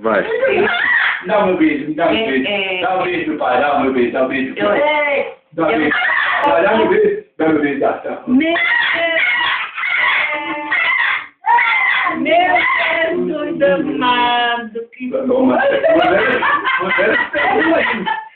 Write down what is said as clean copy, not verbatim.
Vai. Dá o meu beijo, me dá o meu beijo. Dá o beijo, pai, dá o meu beijo, dá o beijo. Dá o beijo. Dá meu beijo, dá meu beijo, dá. Meu Jesus amado, que...